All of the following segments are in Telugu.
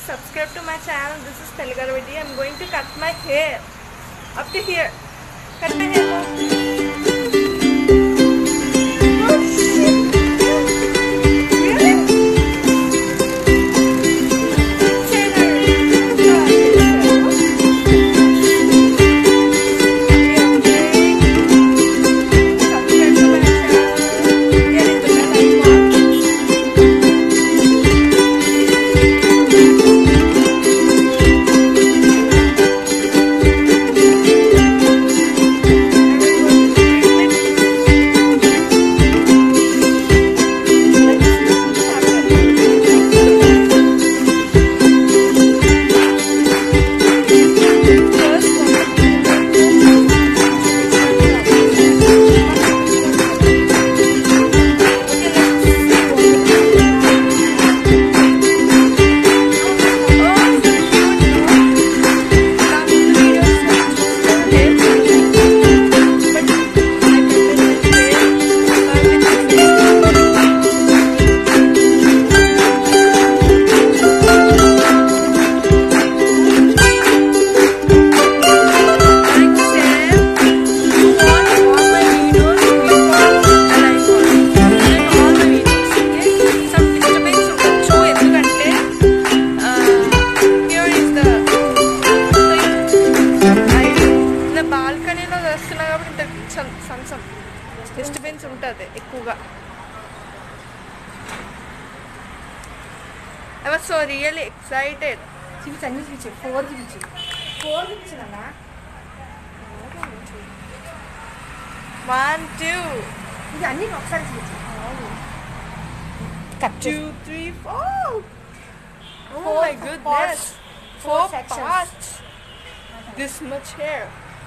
subscribe to my channel. This is Telugaravidi. I'm going to cut my hair up to here. Cut my hair now. Oh shit. Disturbance ఉంటుంది ఎక్కువగా. I was so really excited. అన్ని చూపించు 4 చూపించాలా 1 2 ఇది అన్ని ఒకసారి చూపించు. 2 3 4. Oh my goodness. 4 parts. This much hair.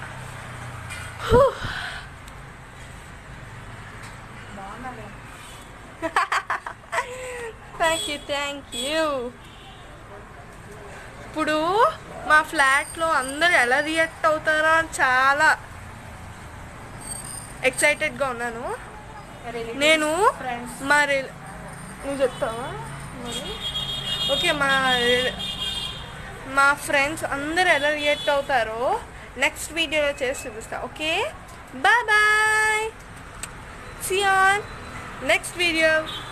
Thank you. ఇప్పుడు మా ఫ్లాట్లో అందరు ఎలా రియాక్ట్ అవుతారో అని చాలా ఎక్సైటెడ్గా ఉన్నాను. నేను నువ్వు చెప్తావా? ఓకే, మా ఫ్రెండ్స్ అందరు ఎలా రియాక్ట్ అవుతారో నెక్స్ట్ వీడియోలో చేసి చూపిస్తా. Okay, bye bye. See you on next video.